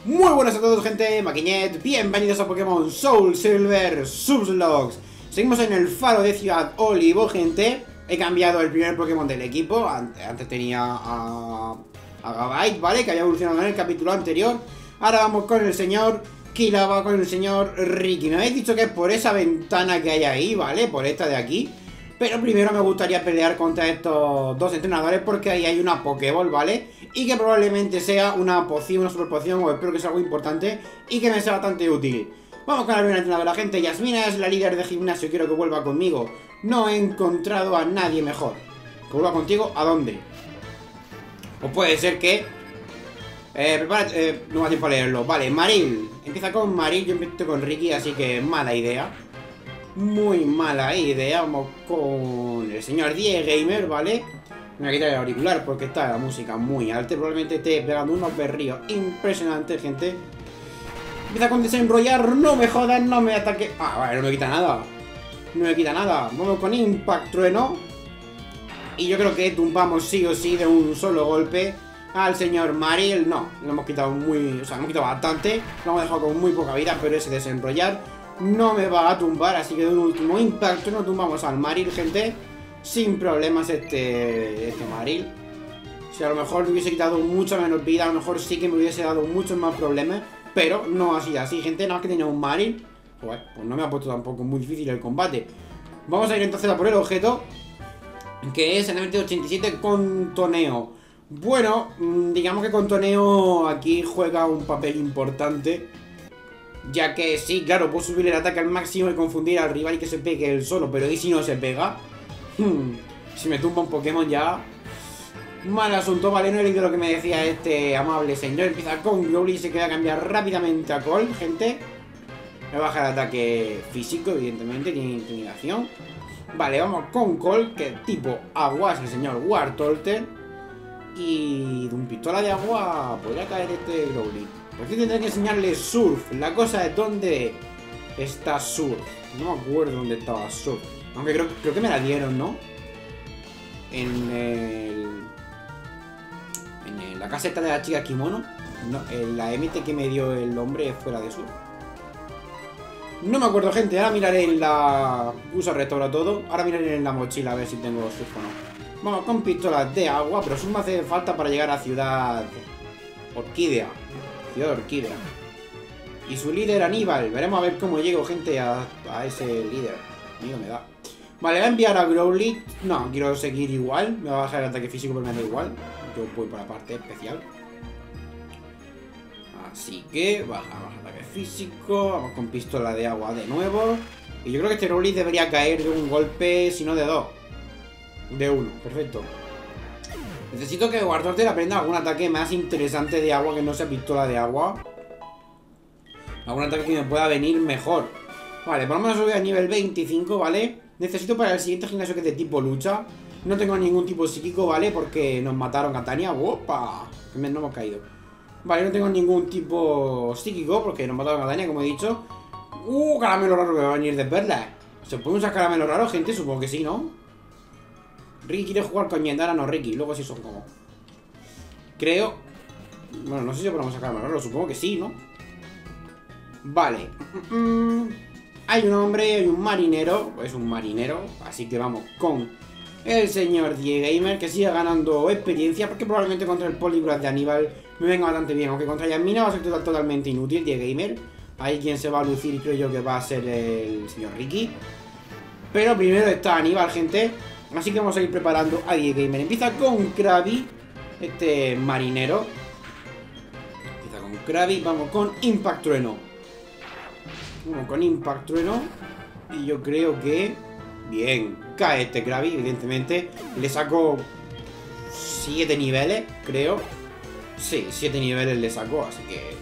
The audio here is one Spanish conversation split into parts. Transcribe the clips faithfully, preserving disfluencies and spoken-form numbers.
Muy buenas a todos, gente, Maquiñet, bienvenidos a Pokémon Soul Silver Subslogs. Seguimos en el faro de Ciudad Olivo, gente. He cambiado el primer Pokémon del equipo. Antes tenía a, a Gabite, ¿vale? Que había evolucionado en el capítulo anterior. Ahora vamos con el señor Kilava, con el señor Ricky. Me habéis dicho que es por esa ventana que hay ahí, ¿vale? Por esta de aquí. Pero primero me gustaría pelear contra estos dos entrenadores porque ahí hay una Pokéball, ¿vale? Y que probablemente sea una poción, una super poción, o espero que sea algo importante y que me sea bastante útil. Vamos con la primera entrenadora, gente. Yasmina es la líder de gimnasio, quiero que vuelva conmigo. No he encontrado a nadie mejor. ¿Que vuelva contigo? ¿A dónde? O puede ser que... Eh, prepárate, eh, no me da tiempo a leerlo. Vale, Maril. Empieza con Maril, yo empiezo con Ricky, así que mala idea. Muy mala idea. Vamos con el señor Diego Gamer, ¿vale? Me voy a quitar el auricular porque está la música muy alta. Probablemente esté pegando unos berríos impresionantes, gente. Empieza con desenrollar. No me jodan, no me ataque. Ah, vale, no me quita nada. No me quita nada. Vamos con Impact Trueno. Y yo creo que tumbamos sí o sí de un solo golpe al señor Maril. No, lo hemos quitado muy... O sea, lo hemos quitado bastante. Lo hemos dejado con muy poca vida, pero ese desenrollar no me va a tumbar, así que de un último impacto no tumbamos al Maril, gente. Sin problemas este, este Maril. Si a lo mejor le hubiese quitado mucha menos vida, a lo mejor sí que me hubiese dado muchos más problemas. Pero no ha sido así, gente. Nada más que tenía un Maril. Pues, pues no me ha puesto tampoco muy difícil el combate. Vamos a ir entonces a por el objeto, que es el M T ochenta y siete Contoneo. Bueno, digamos que Contoneo aquí juega un papel importante, ya que sí, claro, puedo subir el ataque al máximo y confundir al rival y que se pegue él solo. Pero ¿y si no se pega? Hmm, si me tumba un Pokémon ya... Mal asunto, vale, no he leído lo que me decía este amable señor. Empieza con Growly y se queda a cambiar rápidamente a Colt, gente. Me baja el ataque físico, evidentemente, tiene intimidación. Vale, vamos con Colt, que tipo agua es el señor Wartortle. Y de un pistola de agua podría caer este Growly. Por aquí tendré que enseñarle Surf. La cosa es dónde está Surf. No me acuerdo dónde estaba Surf. Aunque creo, creo que me la dieron, ¿no? En el... En la caseta de la chica Kimono. No, en la M T que me dio el hombre fuera de Surf. No me acuerdo, gente. Ahora miraré en la... Usa restaura todo. Ahora miraré en la mochila a ver si tengo Surf o no. Vamos con pistolas de agua. Pero Surf me hace falta para llegar a Ciudad Orquídea. Ciudad Orquídea. Y su líder Aníbal. Veremos a ver cómo llego, gente, a, a ese líder. Amigo me da. Vale, voy a enviar a Growly. No, quiero seguir igual. Me va a bajar el ataque físico, pero me da igual. Yo voy por la parte especial. Así que bajamos ataque físico. Vamos con pistola de agua de nuevo. Y yo creo que este Growly debería caer de un golpe, si no de dos. De uno, perfecto. Necesito que Wartortle aprenda algún ataque más interesante de agua que no sea pistola de agua. Algún ataque que me pueda venir mejor. Vale, por lo menos voy a nivel veinticinco, ¿vale? Necesito para el siguiente gimnasio que es de tipo lucha. No tengo ningún tipo psíquico, ¿vale? Porque nos mataron a Tania. ¡Opa! No hemos caído. Vale, no tengo ningún tipo psíquico porque nos mataron a Tania, como he dicho. ¡Uh! Caramelo raro que va a venir de perla. ¿Se puede usar caramelo raro, gente? Supongo que sí, ¿no? Ricky quiere jugar con Yendara, no Ricky. Luego sí son como... Creo... Bueno, no sé si podemos sacar caramelo raro. Supongo que sí, ¿no? Vale. Mm-mm. Hay un hombre, hay un marinero. Es un marinero. Así que vamos con el señor Diego Gamer, que sigue ganando experiencia, porque probablemente contra el Poliwrath de Aníbal me venga bastante bien. Aunque contra Yasmina va a ser total, totalmente inútil Diego Gamer. Ahí quien se va a lucir creo yo que va a ser el señor Ricky. Pero primero está Aníbal, gente. Así que vamos a ir preparando a Diego Gamer. Empieza con Krabby, este marinero. Empieza con Krabby. Vamos con Impact Trueno. Vamos con Impact Trueno. Y yo creo que... Bien, cae este Krabby, evidentemente. Le saco siete niveles, creo. Sí, siete niveles le saco, así que...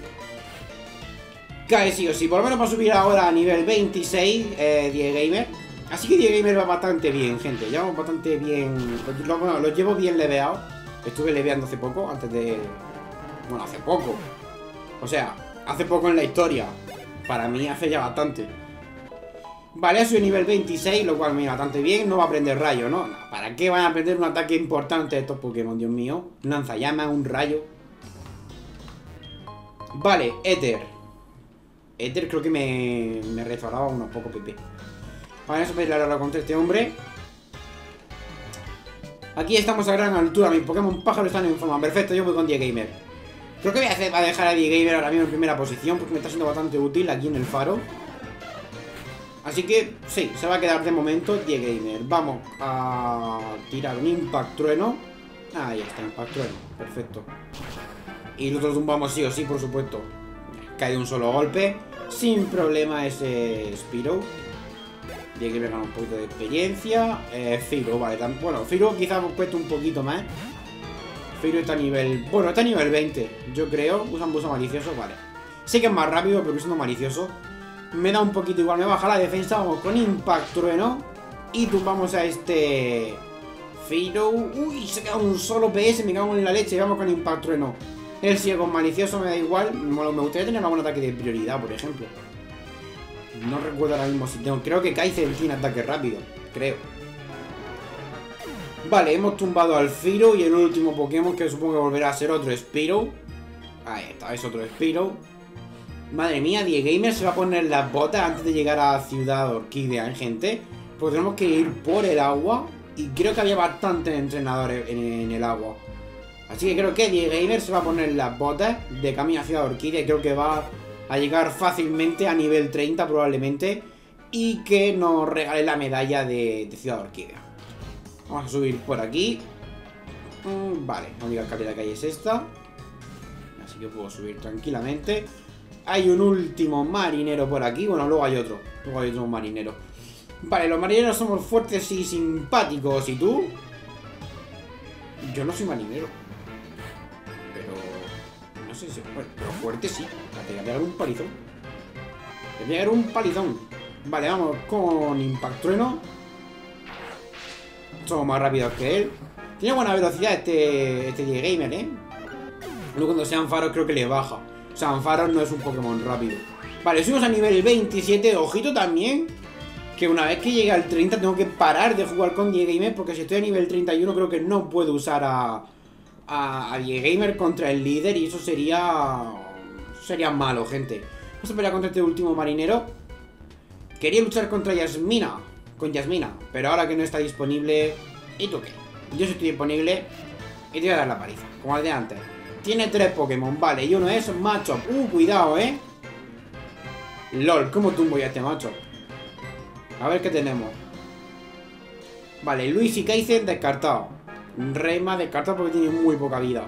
Cae sí o sí. Por lo menos para subir ahora a nivel veintiséis, eh, Diego Gamer. Así que Diego Gamer va bastante bien, gente. Ya vamos bastante bien. Lo, bueno, lo llevo bien leveado. Estuve leveando hace poco, antes de... Bueno, hace poco. O sea, hace poco en la historia. Para mí hace ya bastante. Vale, ha subido nivel veintiséis, lo cual me va bastante bien. No va a aprender rayo, ¿no? ¿Para qué van a aprender un ataque importante estos Pokémon, Dios mío? Un lanzallamas, un rayo. Vale, Ether. Ether creo que me, me restauraba unos pocos P P. Vale, eso pelear ahora contra este hombre. Aquí estamos a gran altura. Mis Pokémon pájaros están en forma. Perfecto, yo voy con Diegamer. Creo que voy a, hacer, voy a dejar a Diegamer ahora mismo en primera posición, porque me está siendo bastante útil aquí en el faro. Así que, sí, se va a quedar de momento Diegamer. Vamos a tirar un Impact Trueno. Ahí está, Impact Trueno. Perfecto. Y nosotros tumbamos sí o sí, por supuesto. Cae de un solo golpe. Sin problema ese Spearow. Diegamer gana un poquito de experiencia. Eh, Firo, vale. Tan, bueno, Firo quizás hemos puesto un poquito más. Firo está a nivel... Bueno, está a nivel veinte, yo creo. Usan buzo malicioso, vale. Sé que es más rápido, pero usando malicioso me da un poquito igual. Me baja la defensa. Vamos con Impact Trueno. Y tumbamos a este... Firo. Uy, se queda un solo P S. Me cago en la leche. Vamos con Impact Trueno. Él sigue con malicioso, me da igual. Bueno, me gustaría tener algún ataque de prioridad, por ejemplo. No recuerdo ahora mismo si tengo. Creo que Kaizen tiene ataque rápido. Creo. Vale, hemos tumbado al Firo. Y el último Pokémon, que supongo que volverá a ser otro Spearow. Ahí está, es otro Spearow. Madre mía, Diegamer se va a poner las botas antes de llegar a Ciudad Orquídea, ¿eh, gente? Porque tenemos que ir por el agua. Y creo que había bastantes entrenadores en, en el agua. Así que creo que Diegamer se va a poner las botas de camino a Ciudad Orquídea. Y creo que va a llegar fácilmente a nivel treinta probablemente. Y que nos regale la medalla de, de Ciudad Orquídea. Vamos a subir por aquí. mm, Vale, la única carrera que hay es esta. Así que puedo subir tranquilamente. Hay un último marinero por aquí. Bueno, luego hay otro. Luego hay otro marinero. Vale, los marineros somos fuertes y simpáticos. ¿Y tú? Yo no soy marinero. Pero... no sé si... Bueno, pero fuerte sí. Te voy a pegar un palizón. Te voy a pegar un palizón. Vale, vamos con Impact Trueno. Somos más rápidos que él. Tiene buena velocidad este, este Diegamer, ¿eh? Luego cuando sean faros creo que le baja. O sea, Ampharos no es un Pokémon rápido. Vale, subimos a nivel veintisiete. Ojito también que una vez que llegue al treinta tengo que parar de jugar con Diegamer, porque si estoy a nivel treinta y uno creo que no puedo usar a, a, a Diegamer contra el líder. Y eso sería... sería malo, gente. Vamos a pelear contra este último marinero. Quería luchar contra Yasmina. Con Yasmina. Pero ahora que no está disponible... ¿Y tú qué? Yo sí estoy disponible y te voy a dar la paliza, como el de antes. Tiene tres Pokémon, vale, y uno es Machop. Uh, cuidado, eh. LOL, ¿cómo tumbo ya este Machop? A ver qué tenemos. Vale, Luis y Kaizen descartado. Rema descartado porque tiene muy poca vida.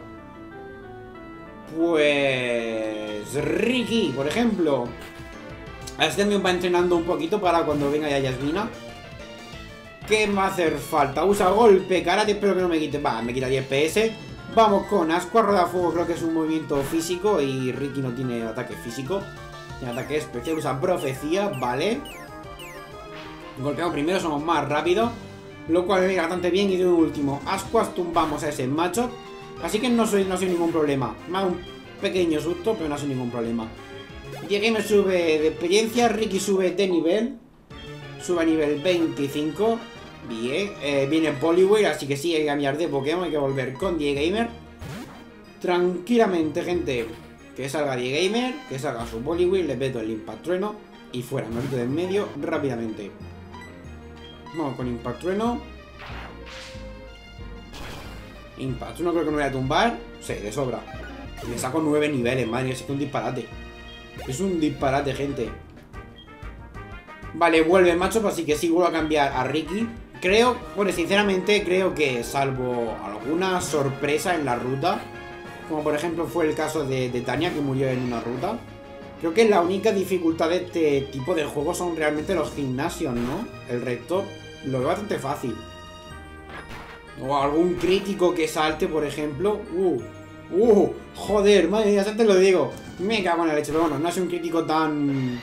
Pues... Ricky, por ejemplo. Este también va entrenando un poquito para cuando venga ya Yasmina. ¿Qué me va a hacer falta? Usa golpe, karate, espero que no me quite. Va, me quita diez P S. Vamos con Ascua, Roda Fuego, creo que es un movimiento físico. Y Ricky no tiene ataque físico. Tiene ataque especial, usa profecía, vale. Golpeamos primero, somos más rápidos. Lo cual me viene bastante bien. Y de último, Ascuas, tumbamos a ese macho. Así que no soy, no soy ningún problema. Me hago un pequeño susto, pero no soy ningún problema. Diegamer sube de experiencia, Ricky sube de nivel. Sube a nivel veinticinco. Bien, eh, viene Poliwhirl, así que sí, hay que cambiar de Pokémon, hay que volver con Diegamer. Tranquilamente, gente. Que salga Diegamer, que salga su Poliwhirl, le meto el Impact Trueno y fuera, me meto de en medio rápidamente. Vamos con Impact Trueno. Impact Trueno creo que me voy a tumbar. Sí, de sobra. Le saco nueve niveles, madre, es que un disparate. Es un disparate, gente. Vale, vuelve el macho, así que sí, vuelvo a cambiar a Ricky. Creo, bueno, sinceramente creo que salvo alguna sorpresa en la ruta, como por ejemplo fue el caso de, de Tania, que murió en una ruta, creo que la única dificultad de este tipo de juegos son realmente los gimnasios, ¿no? El resto lo veo bastante fácil. O algún crítico que salte, por ejemplo. Uh, uh, joder, madre mía, ya te lo digo. Me cago en la leche, pero bueno, no es un crítico tan...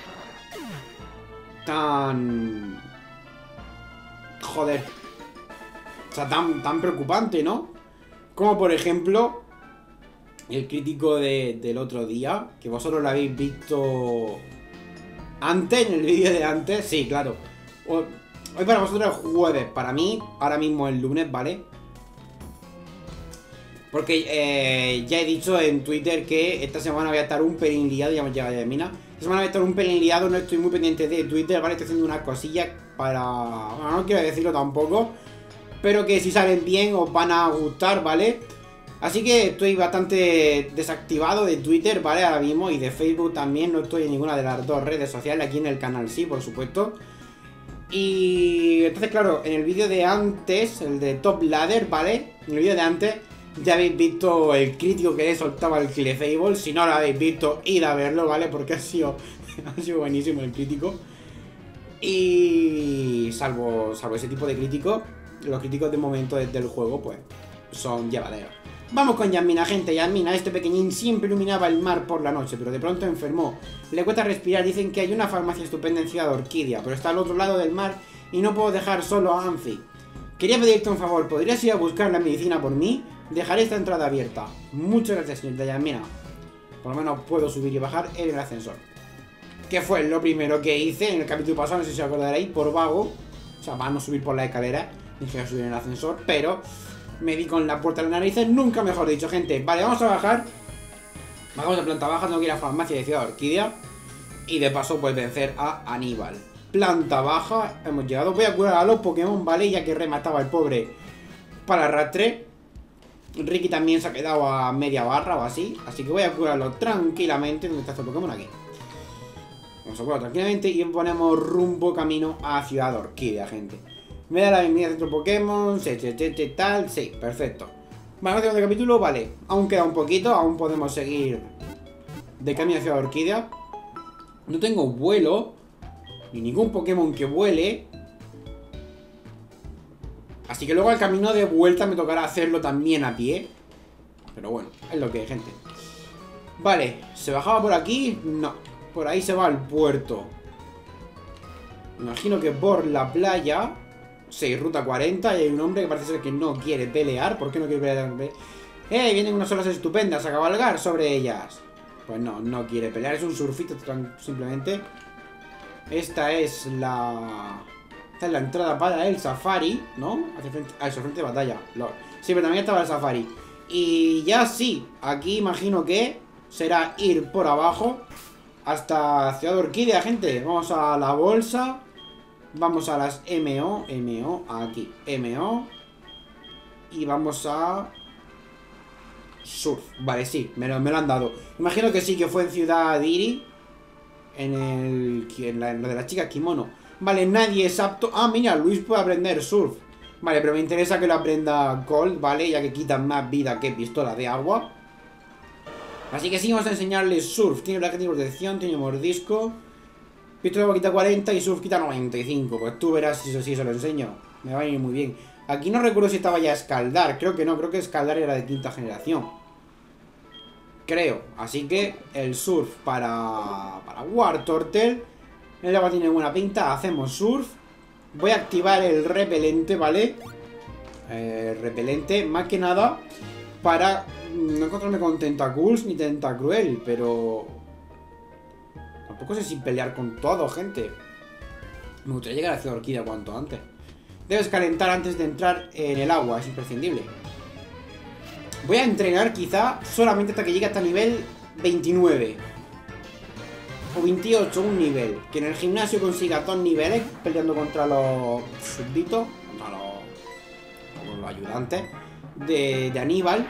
tan... joder. O sea, tan, tan preocupante, ¿no? Como por ejemplo el crítico de, del otro día, que vosotros lo habéis visto antes, en el vídeo de antes. Sí, claro. Hoy para vosotros es jueves, para mí ahora mismo es lunes, ¿vale? Porque eh, ya he dicho en Twitter que esta semana voy a estar un pelín liado, ya hemos llegado de mina. Esta semana voy a estar un pelín liado, no estoy muy pendiente de Twitter, ¿vale? Estoy haciendo unas cosillas para... Bueno, no quiero decirlo tampoco, pero que si salen bien os van a gustar, ¿vale? Así que estoy bastante desactivado de Twitter, ¿vale? Ahora mismo, y de Facebook también, no estoy en ninguna de las dos redes sociales, aquí en el canal sí, por supuesto. Y entonces, claro, en el vídeo de antes, el de Top Ladder, ¿vale? En el vídeo de antes ya habéis visto el crítico que le soltaba el Clefable. Si no lo habéis visto, id a verlo, ¿vale? Porque ha sido, ha sido buenísimo el crítico. Y salvo, salvo ese tipo de críticos, los críticos de momento del juego, pues, son llevaderos. Vamos con Yasmina, gente. Yasmina, este pequeñín siempre iluminaba el mar por la noche, pero de pronto enfermó. Le cuesta respirar. Dicen que hay una farmacia estupenda en Ciudad Orquídea, pero está al otro lado del mar y no puedo dejar solo a Amphi. Quería pedirte un favor. ¿Podrías ir a buscar la medicina por mí? Dejaré esta entrada abierta. Muchas gracias, señorita Yasmina. Por lo menos puedo subir y bajar en el ascensor. Que fue lo primero que hice en el capítulo pasado, no sé si os acordaréis, por vago. O sea, para no subir por la escalera. Dije a subir en el ascensor, pero... me di con la puerta de las narices, nunca mejor dicho, gente. Vale, vamos a bajar. Bajamos a planta baja, tengo que ir a la farmacia de Ciudad Orquídea. Y de paso, pues vencer a Aníbal. Planta baja, hemos llegado. Voy a curar a los Pokémon, ¿vale? Ya que remataba el pobre para arrastre. Ricky también se ha quedado a media barra o así. Así que voy a curarlo tranquilamente. ¿Dónde está este Pokémon? Aquí. Vamos a curarlo tranquilamente y ponemos rumbo camino a Ciudad Orquídea, gente. Me da la bienvenida a centro Pokémon, che, che, che, che, tal, sí, perfecto. Vale, no tengo de capítulo, vale. Aún queda un poquito, aún podemos seguir de camino hacia Orquídea. No tengo vuelo, ni ningún Pokémon que vuele. Así que luego al camino de vuelta me tocará hacerlo también a pie. Pero bueno, es lo que es, gente. Vale, ¿se bajaba por aquí? No, por ahí se va al puerto. Imagino que por la playa... sí, ruta cuarenta, y hay un hombre que parece ser que no quiere pelear. ¿Por qué no quiere pelear? ¡Eh! Vienen unas olas estupendas a cabalgar sobre ellas. Pues no, no quiere pelear, es un surfito simplemente. Esta es la... esta es la entrada para el safari, ¿no? Hacia frente... ah, eso, frente de batalla. Lord. Sí, pero también estaba el safari. Y ya sí, aquí imagino que será ir por abajo hasta Ciudad Orquídea, gente. Vamos a la bolsa. Vamos a las M O, M O, aquí, M O. Y vamos a... surf, vale, sí, me lo, me lo han dado. Imagino que sí, que fue en Ciudad Iri. En el... en, la, en lo de las chicas kimono. Vale, nadie es apto... ah, mira, Luis puede aprender surf. Vale, pero me interesa que lo aprenda Colt, ¿vale? Ya que quitan más vida que pistola de agua. Así que sí, vamos a enseñarle surf. Tiene bracket de protección, tiene mordisco. Pistola de quita cuarenta y surf quita noventa y cinco. Pues tú verás si eso sí se lo enseño. Me va a ir muy bien. Aquí no recuerdo si estaba ya escaldar. Creo que no, creo que escaldar era de quinta generación. Creo. Así que el surf para, para Wartortle. El agua tiene buena pinta. Hacemos surf. Voy a activar el repelente, ¿vale? Eh, repelente, más que nada para no encontrarme con Tentacools ni Tentacruel, pero... tampoco sé si pelear con todo, gente. Me gustaría llegar a Ciudad Orquídea cuanto antes. Debes calentar antes de entrar en el agua, es imprescindible. Voy a entrenar quizá solamente hasta que llegue hasta nivel veintinueve. O veintiocho, un nivel. Que en el gimnasio consiga dos niveles peleando contra los súbditos, contra los, los ayudantes de, de Aníbal.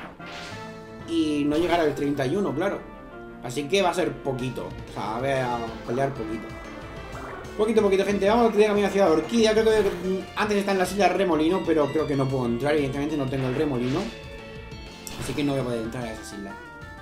Y no llegar al treinta y uno, claro. Así que va a ser poquito. O sea, voy a pelear poquito. Poquito, poquito, gente. Vamos a ir camino a Ciudad Orquídea. Creo que antes está en la silla remolino, pero creo que no puedo entrar. Evidentemente no tengo el remolino. Así que no voy a poder entrar a esa silla.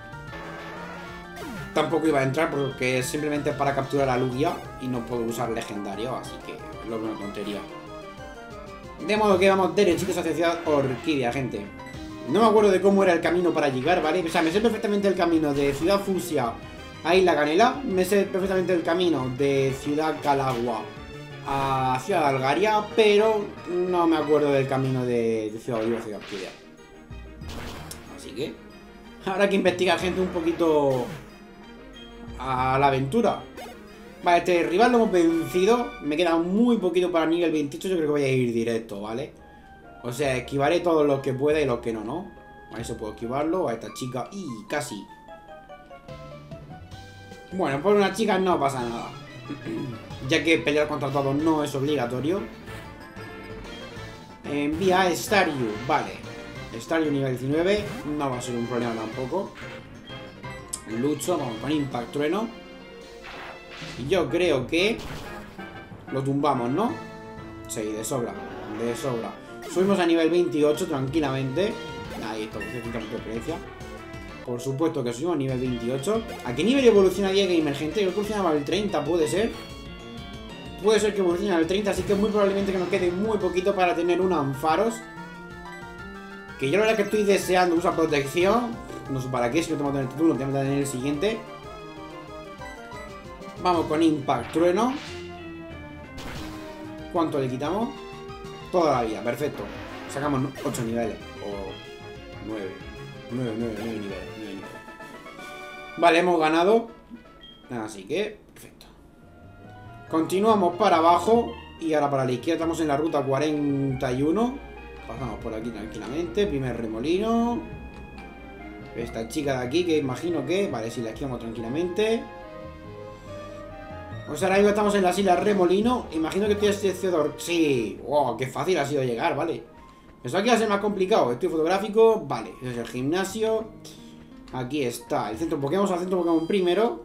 Tampoco iba a entrar porque es simplemente para capturar a Lugia y no puedo usar legendario, así que lo veo una tontería. De modo que vamos derechitos hacia Ciudad Orquídea, gente. No me acuerdo de cómo era el camino para llegar, ¿vale? O sea, me sé perfectamente el camino de Ciudad Fusia a Isla Canela. Me sé perfectamente el camino de Ciudad Calagua a Ciudad Algaria, pero no me acuerdo del camino de, de Ciudad Oliva a Ciudad Orquídea. Así que habrá que investigar, gente, un poquito a la aventura. Vale, este rival lo hemos vencido. Me queda muy poquito para nivel veintiocho. Yo creo que voy a ir directo, ¿vale? O sea, esquivaré todo lo que pueda y lo que no, ¿no? A eso puedo esquivarlo. A esta chica. Y casi. Bueno, por una chica no pasa nada. Ya que pelear contra todos no es obligatorio. Envía a Staryu. Vale. Staryu nivel diecinueve. No va a ser un problema tampoco. Lucho. Vamos con Impact Trueno. Y yo creo que lo tumbamos, ¿no? Sí, de sobra. De sobra. Subimos a nivel veintiocho tranquilamente. Ahí está, mucha experiencia. Por supuesto que subimos a nivel veintiocho. ¿A qué nivel evoluciona Diego Gamer, gente? Yo evolucionaba al treinta, ¿puede ser? Puede ser que evolucione al treinta, así que muy probablemente que nos quede muy poquito para tener un Ampharos. Que yo la verdad que estoy deseando usar protección. No sé para qué, si no tengo que tener el título, tengo que tener el siguiente. Vamos con Impact Trueno. ¿Cuánto le quitamos? Toda la vida, perfecto. Sacamos ocho niveles. O nueve. nueve, nueve, nueve niveles, nueve niveles. Vale, hemos ganado. Así que, perfecto. Continuamos para abajo. Y ahora para la izquierda estamos en la ruta cuarenta y uno. Pasamos por aquí tranquilamente. Primer remolino. Esta chica de aquí que imagino que... Vale, si la esquivamos tranquilamente. O sea, ahora mismo estamos en las islas Remolino. Imagino que estoy ascendedor. Sí. Wow, qué fácil ha sido llegar, vale. Eso aquí va a ser más complicado. Estudio fotográfico. Vale, ese es el gimnasio. Aquí está el centro Pokémon. Al centro Pokémon primero.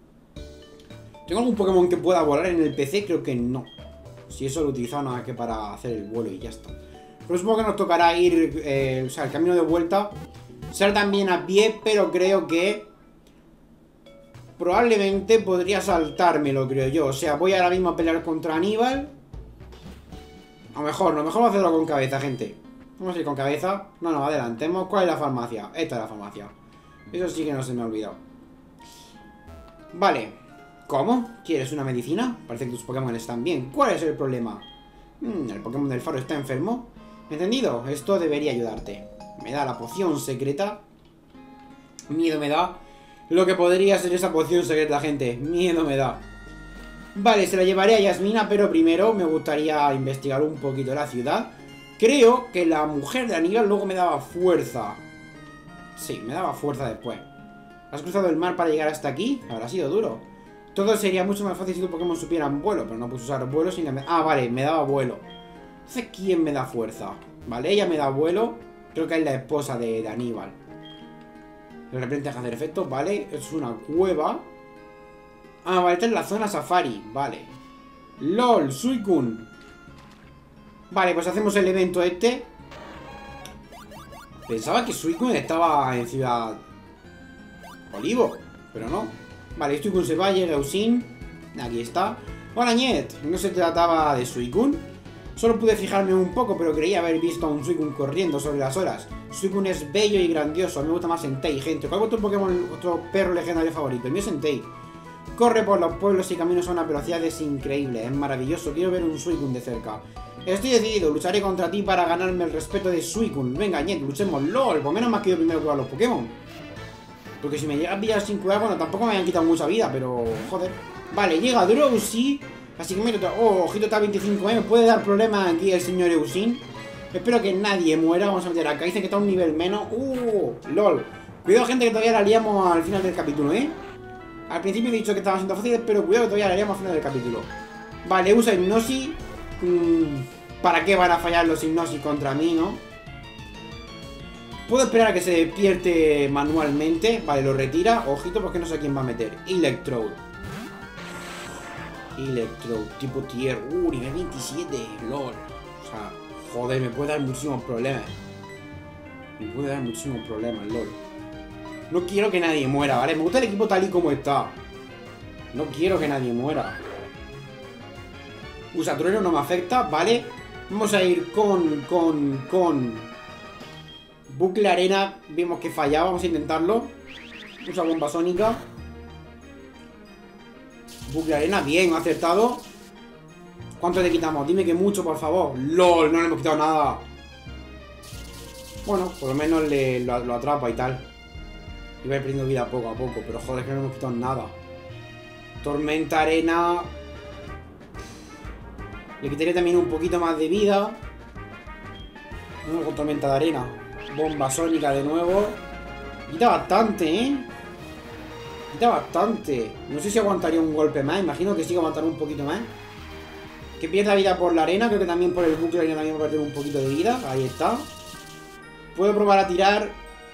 ¿Tengo algún Pokémon que pueda volar en el P C? Creo que no. Si eso lo he utilizado nada que para hacer el vuelo y ya está. Pero supongo que nos tocará ir... Eh, o sea, el camino de vuelta ser también a pie, pero creo que... Probablemente podría saltármelo, creo yo. O sea, voy ahora mismo a pelear contra Aníbal. A lo mejor, no, mejor vamos a hacerlo con cabeza, gente. Vamos a ir con cabeza. No, no, adelantemos. ¿Cuál es la farmacia? Esta es la farmacia. Eso sí que no se me ha olvidado. Vale. ¿Cómo? ¿Quieres una medicina? Parece que tus Pokémon están bien. ¿Cuál es el problema? Hmm, el Pokémon del faro está enfermo. ¿Entendido? Esto debería ayudarte. Me da la poción secreta. Miedo me da. Lo que podría ser esa poción secreta, gente. Miedo me da. Vale, se la llevaré a Yasmina, pero primero me gustaría investigar un poquito la ciudad. Creo que la mujer de Aníbal luego me daba fuerza. Sí, me daba fuerza después. ¿Has cruzado el mar para llegar hasta aquí? Habrá sido duro. Todo sería mucho más fácil si tu Pokémon supieran vuelo, pero no puedo usar vuelo sin... La... Ah, vale, me daba vuelo. Entonces, ¿quién me da fuerza? Vale, ella me da vuelo. Creo que es la esposa de, de Aníbal. De repente deja de hacer efecto, vale. Es una cueva. Ah, vale, esta es la zona safari, vale. LOL, Suicune. Vale, pues hacemos el evento este. Pensaba que Suicune estaba en Ciudad Olivo, pero no. Vale, Suicune se va, llega Eusin. Aquí está. Hola, Niet. No se trataba de Suicune. Solo pude fijarme un poco, pero creía haber visto a un Suicune corriendo sobre las olas. Suicune es bello y grandioso. A mí me gusta más Entei, gente. ¿Cuál es vuestro Pokémon, otro perro legendario favorito? El mío es Entei. Corre por los pueblos y caminos a una velocidad increíble. Es maravilloso. Quiero ver un Suicune de cerca. Estoy decidido. Lucharé contra ti para ganarme el respeto de Suicune. Venga, Niet, luchemos. LOL. Por menos me has querido primero curar los Pokémon. Porque si me llega a pillar sin curar, bueno, tampoco me hayan quitado mucha vida, pero... Joder. Vale, llega Drowsy. Así que mira, oh, ojito está veinticinco, ¿eh? Me puede dar problemas aquí el señor Eusin. Espero que nadie muera. Vamos a meter acá. Dice que está a un nivel menos. Uh, lol. Cuidado, gente, que todavía la liamos al final del capítulo, ¿eh? Al principio he dicho que estaba siendo fácil, pero cuidado que todavía la liamos al final del capítulo. Vale, usa Hipnosis. Mm, ¿Para qué van a fallar los Hipnosis contra mí, no? Puedo esperar a que se despierte manualmente. Vale, lo retira. Ojito, porque no sé quién va a meter. Electrode. Electrode, tipo tier. Uh, nivel veintisiete. LOL. O sea, joder, me puede dar muchísimos problemas. Me puede dar muchísimos problemas, LOL. No quiero que nadie muera, ¿vale? Me gusta el equipo tal y como está. No quiero que nadie muera. Usa trueno, no me afecta, ¿vale? Vamos a ir con... Con... Con... Bucle arena. Vimos que fallaba, vamos a intentarlo. Usa bomba sónica. Bucle arena, bien, acertado. ¿Cuánto le quitamos? Dime que mucho, por favor. LOL, no le hemos quitado nada. Bueno, por lo menos le, lo, lo atrapa y tal. Iba a ir perdiendo vida poco a poco, pero joder, que no le hemos quitado nada. Tormenta arena. Le quitaría también un poquito más de vida. No, con tormenta de arena. Bomba sónica de nuevo. Quita bastante, ¿eh? Quita bastante. No sé si aguantaría un golpe más. Imagino que sí que aguantará un poquito más. Que pierda vida por la arena. Creo que también por el bucle arena también va a perder un poquito de vida. Ahí está. Puedo probar a tirar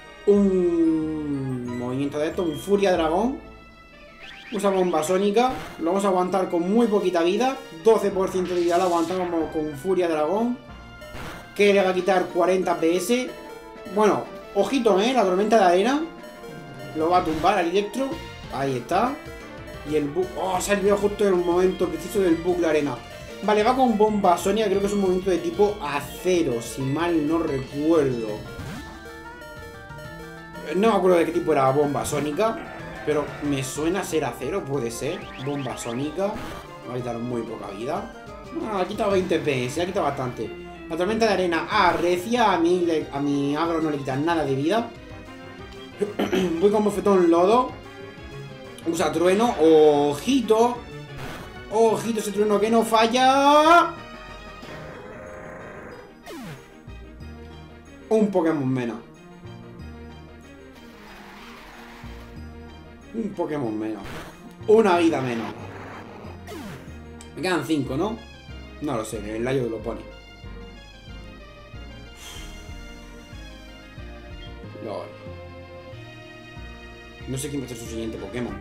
un movimiento de esto. Un furia dragón. Usa bomba sónica. Lo vamos a aguantar con muy poquita vida. doce por ciento de vida lo aguantamos con furia dragón. Que le va a quitar cuarenta P S. Bueno, ojito, ¿eh? La tormenta de arena. Lo va a tumbar al Electro. Ahí está. Y el bug... Oh, salió justo en el momento preciso del bug de arena. Vale, va con bomba sónica. Creo que es un movimiento de tipo acero, si mal no recuerdo. No me acuerdo de qué tipo era bomba sónica, pero me suena a ser acero, puede ser. Bomba sónica. Va a quitar muy poca vida. Ah, ha quitado veinte P S, ha quitado bastante. La tormenta de arena arrecia. A mí, a mi agro no le quita nada de vida. Voy con bofetón lodo. Usa trueno. Ojito. Ojito ese trueno que no falla. Un Pokémon menos. Un Pokémon menos. Una vida menos. Me quedan cinco, ¿no? No lo sé, el Layo lo pone. Lol. No sé quién va a ser su siguiente Pokémon.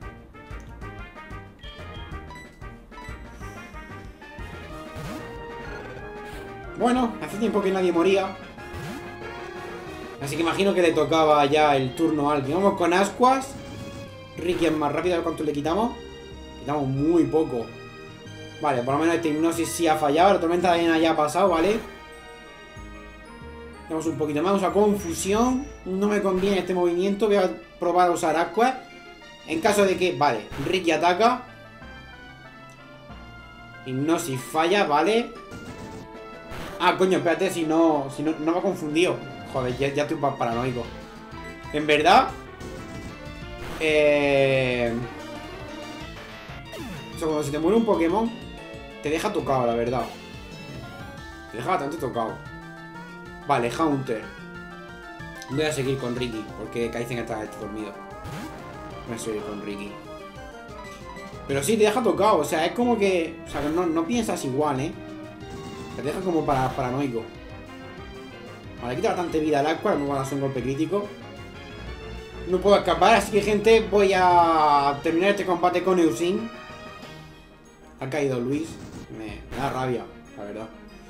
Bueno, hace tiempo que nadie moría. Así que imagino que le tocaba ya el turno a alguien. Vamos con Ascuas. Ricky es más rápido, a ver cuánto le quitamos. Quitamos muy poco. Vale, por lo menos esta hipnosis sí ha fallado. La tormenta de arena ya ha pasado, ¿vale? Tenemos un poquito más. Usa confusión. No me conviene este movimiento. Voy a probar a usar Aqua. En caso de que... Vale, Ricky ataca. Hipnosis falla, ¿vale? Ah, coño, espérate, si no... Si no, no me ha confundido. Joder, ya, ya estoy paranoico. En verdad... Eh... O sea, cuando se te muere un Pokémon, te deja tocado, la verdad. Te deja bastante tocado. Vale, Haunter. Voy a seguir con Ricky, porque Kaizen está dormido. Voy a seguir con Ricky. Pero sí, te deja tocado, o sea, es como que... O sea, que no, no piensas igual, ¿eh? Te deja como para, paranoico. Vale, quita bastante vida al Aqua, me van a hacer un golpe crítico. No puedo escapar, así que gente, voy a terminar este combate con Eusin. Ha caído Luis. Me, me da rabia, la verdad.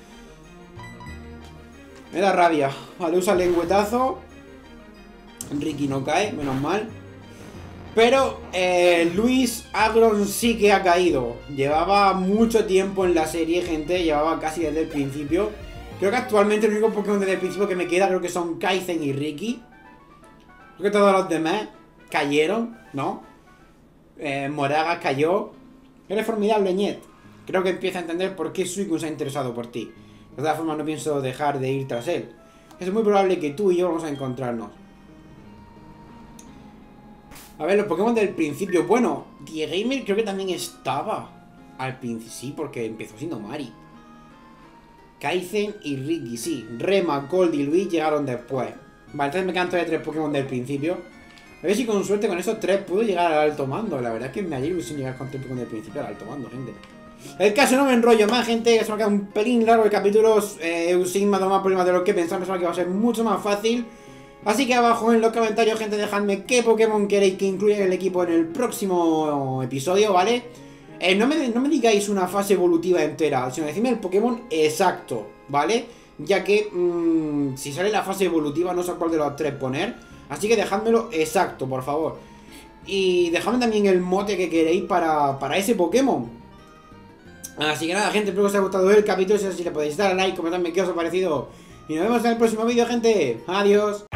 Me da rabia. Vale, usa el lengüetazo. Ricky no cae, menos mal. Pero eh, Luis Agron sí que ha caído. Llevaba mucho tiempo en la serie, gente. Llevaba casi desde el principio. Creo que actualmente el único Pokémon desde el principio que me queda creo que son Kaizen y Ricky. Creo que todos los demás cayeron, ¿no? Eh, Moraga cayó. Eres formidable, Niet. Creo que empieza a entender por qué Suicune se ha interesado por ti. De todas formas, no pienso dejar de ir tras él. Es muy probable que tú y yo vamos a encontrarnos. A ver, los Pokémon del principio. Bueno, Diegamer creo que también estaba al principio. Sí, porque empezó siendo Mari. Kaizen y Ricky, sí. Rema, Gold y Luis llegaron después. Vale, entonces me quedan todavía tres Pokémon del principio. A ver si con suerte con esos tres puedo llegar al alto mando. La verdad es que me haría ilusión llegar con tres Pokémon del principio al alto mando, gente. El caso, no me enrollo más, gente. Se me ha quedado un pelín largo el capítulo. Eh, Eusin me ha dado más problemas de lo que pensaba. Pensaba que iba a ser mucho más fácil. Así que abajo en los comentarios, gente, dejadme qué Pokémon queréis que incluya en el equipo en el próximo episodio, ¿vale? Eh, no, me, no me digáis una fase evolutiva entera, sino decidme el Pokémon exacto, ¿vale? Ya que mmm, si sale la fase evolutiva no sé cuál de los tres poner. Así que dejádmelo exacto, por favor. Y dejadme también el mote que queréis para, para ese Pokémon. Así que nada, gente, espero que os haya gustado el capítulo. Si es así, le podéis dar a like, comentarme qué os ha parecido. Y nos vemos en el próximo vídeo, gente. Adiós.